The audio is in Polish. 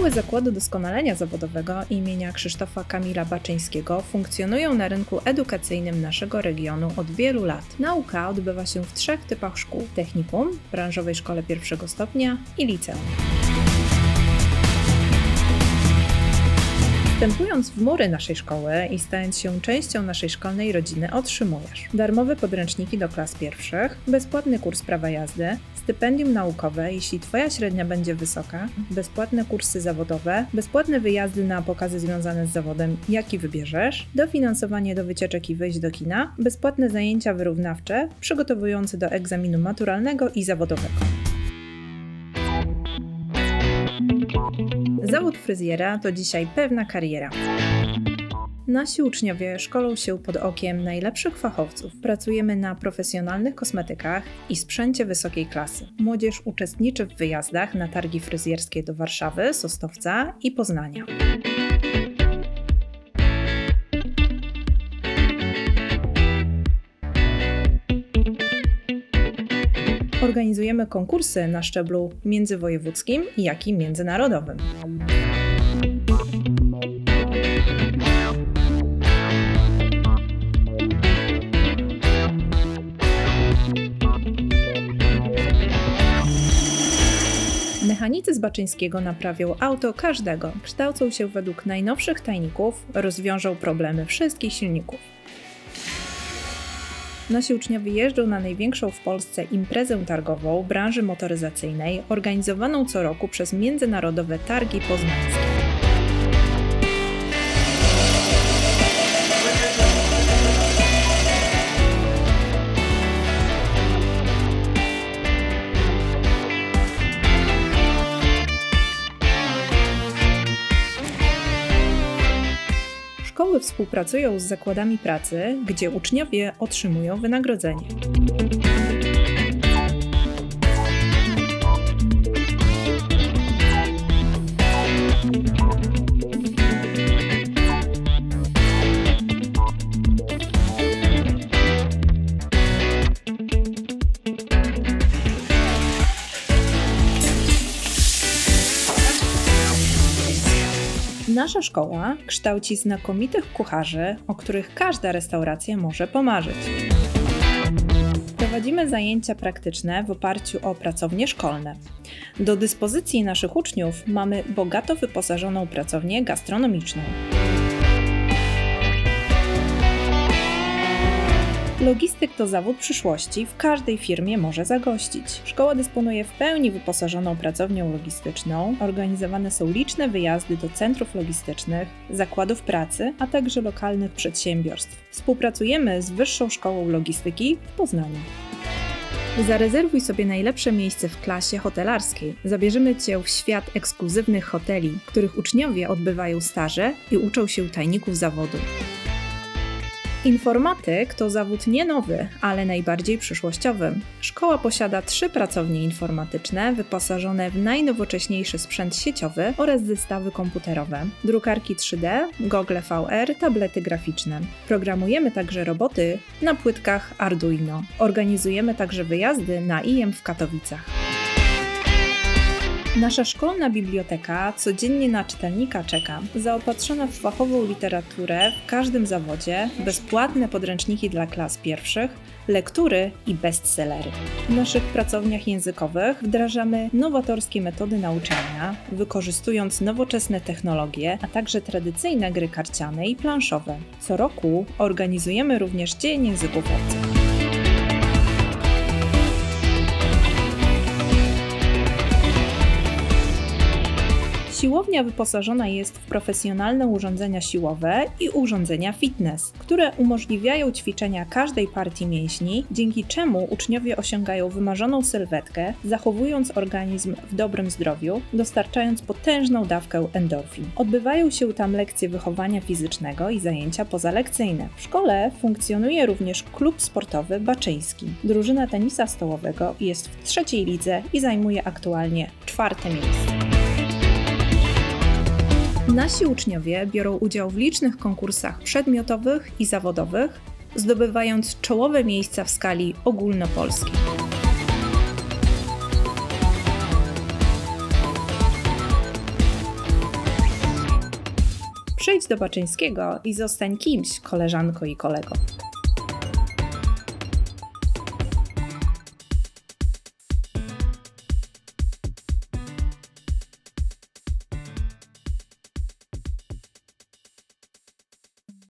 Szkoły Zakładu Doskonalenia Zawodowego imienia Krzysztofa Kamila Baczyńskiego funkcjonują na rynku edukacyjnym naszego regionu od wielu lat. Nauka odbywa się w 3 typach szkół: technikum, branżowej szkole pierwszego stopnia i liceum. Wstępując w mury naszej szkoły i stając się częścią naszej szkolnej rodziny, otrzymujesz darmowe podręczniki do klas pierwszych, bezpłatny kurs prawa jazdy, stypendium naukowe, jeśli Twoja średnia będzie wysoka, bezpłatne kursy zawodowe, bezpłatne wyjazdy na pokazy związane z zawodem, jaki wybierzesz, dofinansowanie do wycieczek i wyjść do kina, bezpłatne zajęcia wyrównawcze przygotowujące do egzaminu maturalnego i zawodowego. Zawód fryzjera to dzisiaj pewna kariera. Nasi uczniowie szkolą się pod okiem najlepszych fachowców. Pracujemy na profesjonalnych kosmetykach i sprzęcie wysokiej klasy. Młodzież uczestniczy w wyjazdach na targi fryzjerskie do Warszawy, Sosnowca i Poznania. Organizujemy konkursy na szczeblu międzywojewódzkim, jak i międzynarodowym. Mechanicy z Baczyńskiego naprawią auto każdego, kształcą się według najnowszych tajników, rozwiążą problemy wszystkich silników. Nasi uczniowie jeżdżą na największą w Polsce imprezę targową branży motoryzacyjnej, organizowaną co roku przez Międzynarodowe Targi Poznańskie. Szkoły współpracują z zakładami pracy, gdzie uczniowie otrzymują wynagrodzenie. Nasza szkoła kształci znakomitych kucharzy, o których każda restauracja może pomarzyć. Prowadzimy zajęcia praktyczne w oparciu o pracownie szkolne. Do dyspozycji naszych uczniów mamy bogato wyposażoną pracownię gastronomiczną. Logistyk to zawód przyszłości, w każdej firmie może zagościć. Szkoła dysponuje w pełni wyposażoną pracownią logistyczną, organizowane są liczne wyjazdy do centrów logistycznych, zakładów pracy, a także lokalnych przedsiębiorstw. Współpracujemy z Wyższą Szkołą Logistyki w Poznaniu. Zarezerwuj sobie najlepsze miejsce w klasie hotelarskiej. Zabierzemy Cię w świat ekskluzywnych hoteli, w których uczniowie odbywają staże i uczą się tajników zawodu. Informatyk to zawód nie nowy, ale najbardziej przyszłościowy. Szkoła posiada 3 pracownie informatyczne wyposażone w najnowocześniejszy sprzęt sieciowy oraz zestawy komputerowe, drukarki 3D, gogle VR, tablety graficzne. Programujemy także roboty na płytkach Arduino. Organizujemy także wyjazdy na IEM w Katowicach. Nasza szkolna biblioteka codziennie na czytelnika czeka. Zaopatrzona w fachową literaturę w każdym zawodzie, bezpłatne podręczniki dla klas pierwszych, lektury i bestsellery. W naszych pracowniach językowych wdrażamy nowatorskie metody nauczania, wykorzystując nowoczesne technologie, a także tradycyjne gry karciane i planszowe. Co roku organizujemy również Dzień Języków Obcych. Siłownia wyposażona jest w profesjonalne urządzenia siłowe i urządzenia fitness, które umożliwiają ćwiczenia każdej partii mięśni, dzięki czemu uczniowie osiągają wymarzoną sylwetkę, zachowując organizm w dobrym zdrowiu, dostarczając potężną dawkę endorfin. Odbywają się tam lekcje wychowania fizycznego i zajęcia pozalekcyjne. W szkole funkcjonuje również klub sportowy Baczyński. Drużyna tenisa stołowego jest w 3. lidze i zajmuje aktualnie 4. miejsce. Nasi uczniowie biorą udział w licznych konkursach przedmiotowych i zawodowych, zdobywając czołowe miejsca w skali ogólnopolskiej. Przyjdź do Baczyńskiego i zostań kimś, koleżanko i kolego.